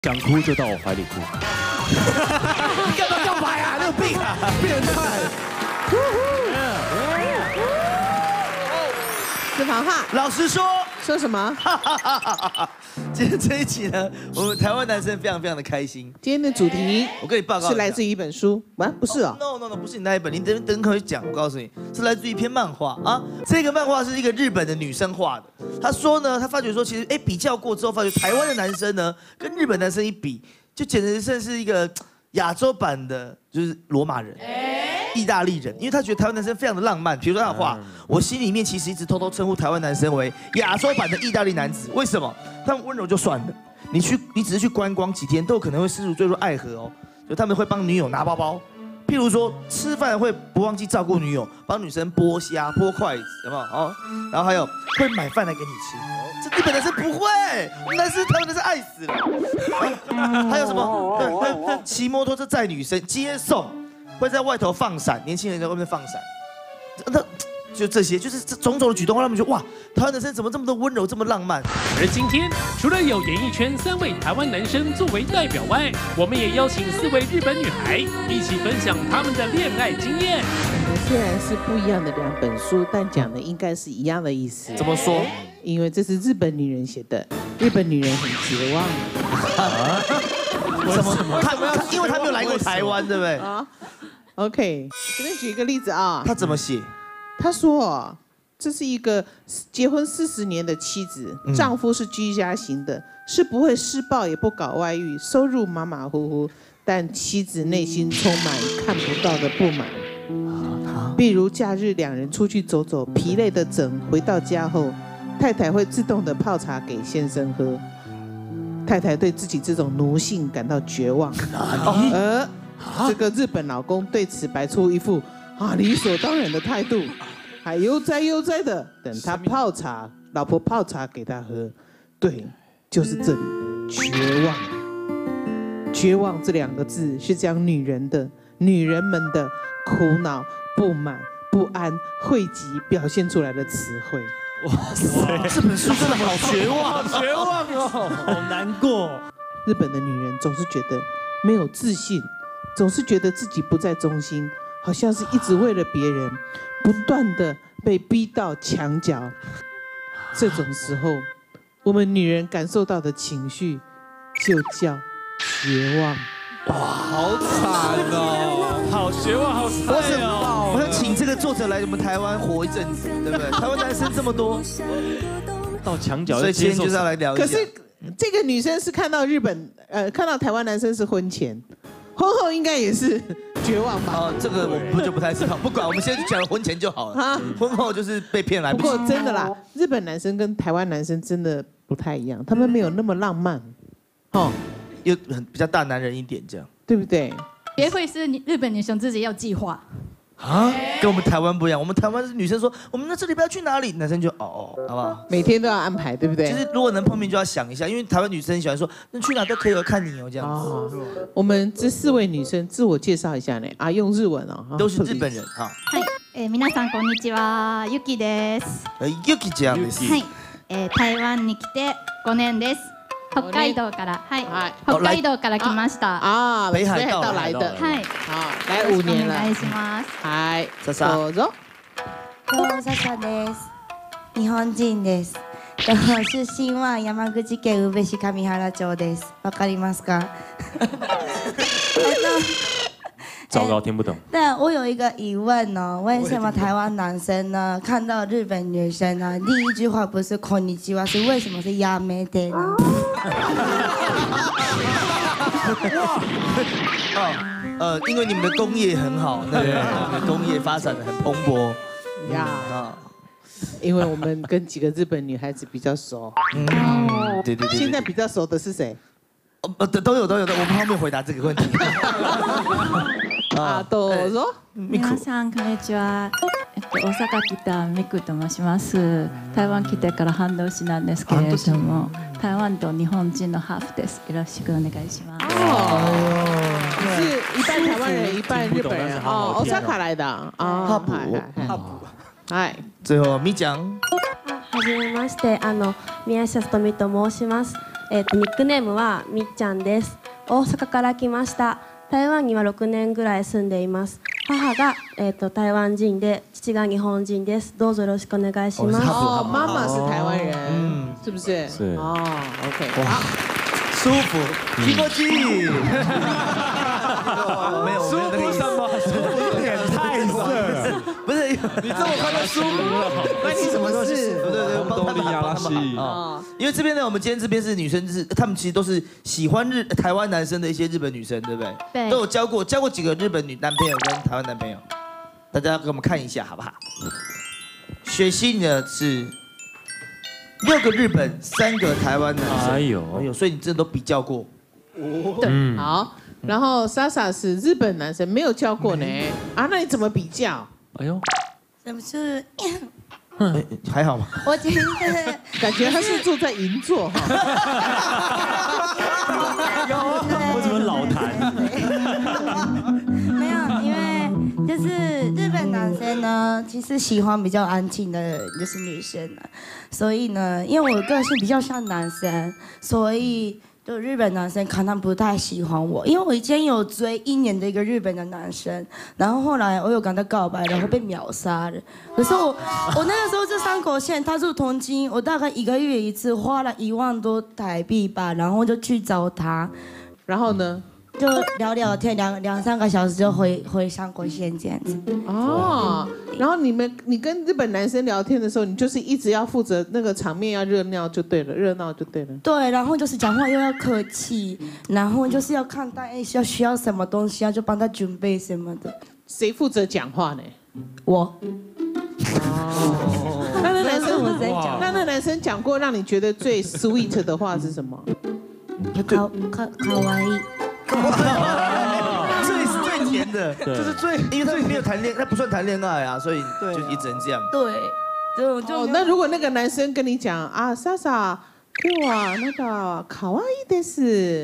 想哭就到我怀里哭。 你干嘛告白啊？你有病啊！变态！ 私房话， 老实说， 说什么？ 今天这一集呢，我们台湾男生非常的开心。 今天的主题我跟你报告是来自于一本书，不是哦。 No， 不是你那一本，你等会讲。我告诉你，是来自于一篇漫画啊。这个漫画是一个日本的女生画的。她说呢，她发觉说，其实比较过之后，发觉台湾的男生呢，跟日本男生一比，就简直算是一个亚洲版的，就是罗马人。意大利人，因为他觉得台湾男生非常的浪漫。比如说他的话，我心里面其实一直偷偷称呼台湾男生为亚洲版的意大利男子。为什么？他们温柔就算了，你只是去观光几天，都有可能会失足坠入爱河哦。就他们会帮女友拿包包，譬如说吃饭会不忘记照顾女友，帮女生剥虾、剥筷子，有没有？哦，然后还有会买饭来给你吃。这日本男生不会，我们男生台湾男生爱死了。还有什么？骑摩托车载女生接送。会在外头放伞，年轻人在外面放伞，那就这些，就是这种种的举动，让他们觉得哇，台湾男生怎么这么的温柔，这么浪漫？ 而今天除了有演艺圈3位台湾男生作为代表外，我们也邀请4位日本女孩一起分享他们的恋爱经验。 虽然是不一样的2本书，但讲的应该是一样的意思。 怎么说？ 因为这是日本女人写的，日本女人很绝望。 什么？因为他没有来过台湾，对不对？啊 OK， 随便举一个例子啊。 他怎么写？ 他说，这是一个结婚40年的妻子，丈夫是居家型的，是不会施暴也不搞外遇，收入马马虎虎，但妻子内心充满看不到的不满。比如假日2人出去走走，疲累的整，回到家后，太太会自动的泡茶给先生喝。太太对自己这种奴性感到绝望，而这个日本老公对此摆出一副理所当然的态度，还悠哉的等他泡茶，老婆泡茶给他喝。对，就是这里，绝望。绝望这2个字是将女人们的苦恼、不满、不安汇集表现出来的词汇。 哇塞，这本书真的好绝望， 绝望哦，好难过。 日本的女人总是觉得没有自信，总是觉得自己不在中心，好像是一直为了别人，不断的被逼到墙角。这种时候，我们女人感受到的情绪就叫绝望。 哇，好惨哦，好绝望，好惨哦！ 我想请这个作者来我们台湾活一阵子，对不对？台湾男生这么多， 到墙角， 所以今天就是要来聊一下。 可是这个女生是看到看到台湾男生是婚前，婚后应该也是绝望吧？ 哦，这个我们就不太知道，不管，我们先讲婚前就好了。婚后就是被骗来。 不过真的啦，日本男生跟台湾男生真的不太一样，他们没有那么浪漫， 又比较大男人一点，这样对不对？ 约会是日本女生自己要计划啊，跟我们台湾不一样。我们台湾是女生说我们这礼拜要去哪里，男生就好不好？ 每天都要安排，对不对？ 就是如果能碰面就要想一下，因为台湾女生喜欢说那去哪都可以，我看你哦这样子。 我们这4位女生自我介绍一下呢，用日文哦， 都是日本人哈。 はい、皆さんこんにちは、ゆきです。 ゆきちゃんです。 はい、台湾に来て5年です。北海道から、北海道から来ました。 北海道来的。来5年了。お願いします。 莎莎。 どうぞ。 どうも莎莎です。日本人です。出身は山口県宇部市上原町です。わかりますか？ 糟糕，听不懂。 但我有一个疑问哦，为什么台湾男生呢看到日本女生呢，第一句话不是こんにちは，是为什么是やめて呢？ 因为你们的工业很好，对，工业发展的很蓬勃呀。因为我们跟几个日本女孩子比较熟。 对。 现在比较熟的是谁？ 都有，我们后面回答这个问题。 どうぞ。 皆さんこんにちは。大阪来たミクと申します。台湾来てから半年なんですけれども、台湾と日本人のハーフです。よろしくお願いします。 是一半台湾人，一半日本人。大阪来的。 哈普。最後みちゃん。 はじめまして、宮下さとみと申します。 ニックネームはみっちゃんです。大阪から来ました。台湾には6年ぐらい住んでいます。母が台湾人で父が日本人です。どうぞよろしくお願いします。 哦，妈妈是台湾人，是不是？ 是。 哦 ，OK， 舒服，听过去。没有， 舒服什么？舒服有点太色， 不是你这么快就舒服了， 关你什么事？ 对，我帮他们亚拉西啊。因为这边呢，我们今天这边是女生，是他们其实都是喜欢台湾男生的一些日本女生，对不对？ 对。 都有交过几个日本男朋友跟台湾男朋友，大家给我们看一下好不好？雪溪呢是6个日本，3个台湾男生。哎呦，所以你真的都比较过。 对，好。然后莎莎是日本男生，没有交过呢。啊，那你怎么比较？ 哎呦， 怎么是？ 还好吗？ 我觉得感觉他是住在银座哈。 为什么老谈？ 没有，因为就是日本男生呢，其实喜欢比较安静的，就是女生啊。所以呢，因为我的个性比较像男生，所以。就日本男生可能不太喜欢我，因为我以前有追1年的一个日本的男生，然后后来我有跟他告白，然后被秒杀了。可是我那个时候是3口线，他住东京，我大概1个月一次，花了1万多台币吧，然后就去找他， 然后呢？ 就聊聊天，两3个小时就回3口线这样子。 哦，然后你跟日本男生聊天的时候，你就是一直要负责那个场面要热闹就对了，热闹就对了。 对，然后就是讲话又要客气，然后就是要看他需要什么东西啊，就帮他准备什么的。 谁负责讲话呢？ 我。 哦，那男生讲过让你觉得最 sweet 的话是什么？ 卡哇伊。 最甜的，就是因为他没有谈恋爱，他不算谈恋爱啊，所以就也只能这样。 对，就那如果那个男生跟你讲啊，莎莎，今日はなんか可愛いです，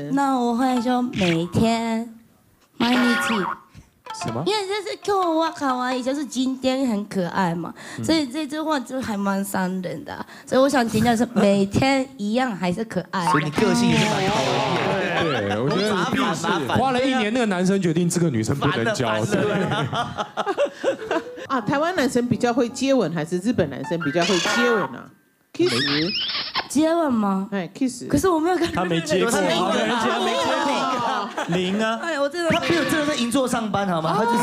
那我会说每天，毎日。 什么？ 因为就是今日は可愛い，就是今天很可爱嘛，所以这句话就还蛮伤人的，所以我想强调是每天一样还是可爱。 所以你个性也是蛮可爱的。 对，我觉得你花了1年，那个男生决定这个女生不能交。 啊，台湾男生比较会接吻，还是日本男生比较会接吻啊 ？kiss 接吻吗？ 哎 ，kiss。 可是我没有看他没接过，人家没接过，0啊。 哎，我真的他没有真的在银座上班好吗？他就是。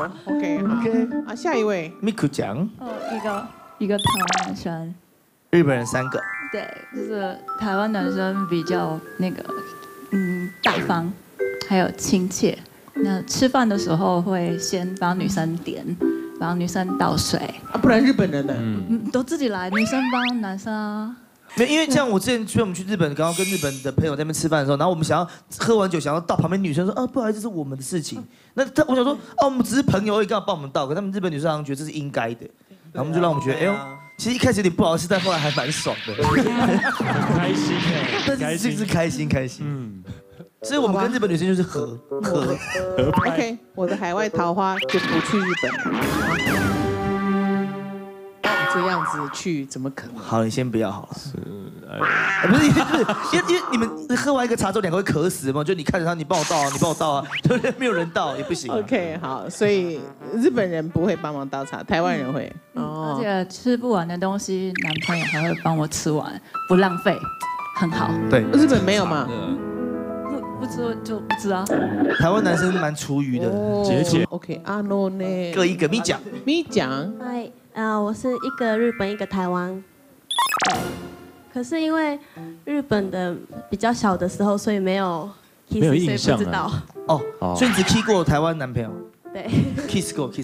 OK。啊，下一位 ，Miku 讲。 一个台湾男生。 日本人3个。 对，就是台湾男生比较那个，大方，还有亲切。那吃饭的时候会先帮女生点，帮女生倒水。 啊，不然日本人呢？ 都自己来，女生帮男生啊。 没，因为像我之前我们去日本，刚刚跟日本的朋友在那边吃饭的时候，然后我们想要喝完酒，想要倒，旁边女生说啊，不好意思，这是我们的事情。那我想说，哦，我们只是朋友而已，干嘛帮我们倒？可他们日本女生好像觉得这是应该的，然后我们就让我们觉得，哎呦。其实一开始有点不好意思，但后来还蛮爽的， 开心哎，但是就是开心。所以我们跟日本女生就是合。 OK， 我的海外桃花就不去日本了。这样子去怎么可能？ 好，你先不要好了。不是，因为你们喝完一个茶之后2个会渴死嘛？就你看着他，你帮我倒啊，你帮我倒啊，对不对？没有人倒也不行。 OK， 好，所以日本人不会帮忙倒茶，台湾人会。 而且吃不完的东西，男朋友还会帮我吃完，不浪费，很好。 对， 日本没有吗？ 不吃就不吃啊。 台湾男生蛮厨余的， 节俭。 OK， 阿诺呢？ 各一个，咪讲。 嗨，我是一个日本，一个台湾。可是因为日本的比较小的时候，所以没有 kiss， 没有印象， 所以不知道。 哦，所以你只 kiss 过台湾男朋友？ 对 ，kiss 过。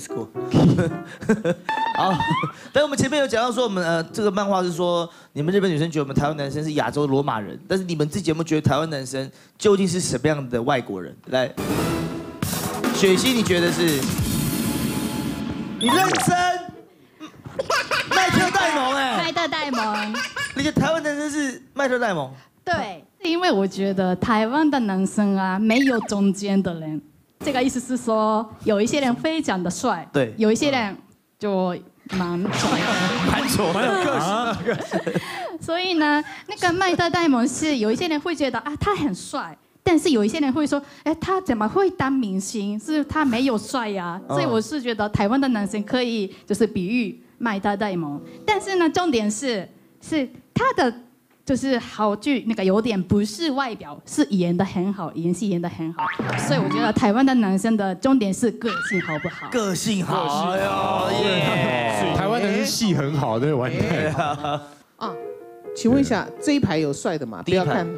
好，但我们前面有讲到说，我们这个漫画是说，你们日本女生觉得我们台湾男生是亚洲罗马人，但是你们自己有没有觉得台湾男生究竟是什么样的外国人？来，雪溪，你觉得是？你认真。麦特戴蒙麦特戴蒙， 你觉得台湾男生是麦特戴蒙？ 对，因为我觉得台湾的男生啊，没有中间的人。这个意思是说，有一些人非常的帅， 对， 有一些人就蛮丑， 蛮有个性。 所以呢，那个麦特戴蒙是有一些人会觉得啊，他很帅。但是有一些人会说，哎，他怎么会当明星？是他没有帅呀。所以我是觉得台湾的男生可以就是比喻麦特戴蒙。但是呢，重点是他的就是好剧那个优点不是外表，是演得很好，演戏演得很好。所以我觉得台湾的男生的重点是个性好不好？ 个性好呀， 台湾人戏很好，对，完全。 啊，请问一下，这一排有帅的吗？不要看。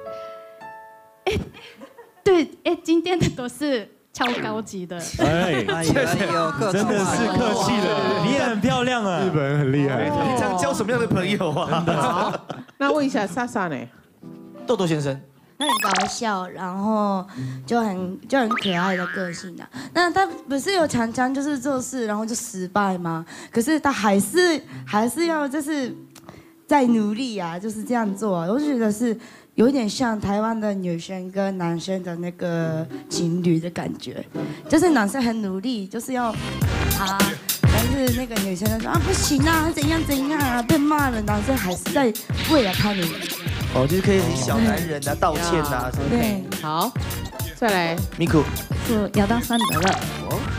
对，今天的都是超高级的。 哎，真的是客气了，你也很漂亮啊。 日本人很厉害。 平常交什么样的朋友啊？ 好，那问一下莎莎呢？ 豆豆先生， 他很搞笑，然后就很可爱的个性啊。那他不是有常常就是做事然后就失败吗？可是他还是要就是在努力啊，就是这样做啊。我就觉得是。有点像台湾的女生跟男生的那个情侣的感觉，就是男生很努力，就是要他，但是那个女生就说啊不行啊，怎样啊，被骂了，男生还是在为了他努力。 哦，就是可以很小男人啊，道歉啊， 对， 好，再来米库， そう矢田さんだら